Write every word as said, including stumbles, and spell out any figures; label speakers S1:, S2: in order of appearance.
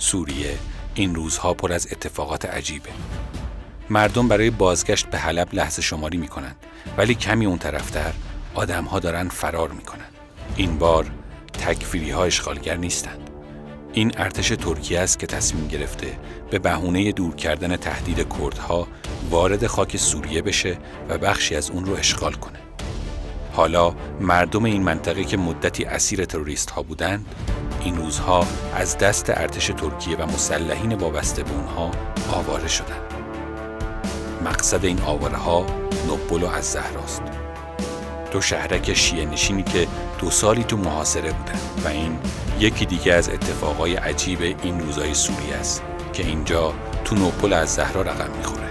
S1: سوریه این روزها پر از اتفاقات عجیبه. مردم برای بازگشت به حلب لحظه شماری میکنن، ولی کمی اون طرفتر آدمها دارن فرار میکنن. این بار تکفیری ها اشغالگر نیستند. این ارتش ترکیه است که تصمیم گرفته به بهونه دور کردن تهدید کردها وارد خاک سوریه بشه و بخشی از اون رو اشغال کنه. حالا مردم این منطقه که مدتی اسیر تروریست ها بودند، این روزها از دست ارتش ترکیه و مسلحین وابسته به اونها آواره شدند. مقصد این آواره ها نوبل و الزهراست، دو شهرک شیعه نشینی که دو سالی تو محاصره بودن و این یکی دیگه از اتفاقای عجیب این روزای سوریه است که اینجا تو نوبل الزهرا رقم میخوره.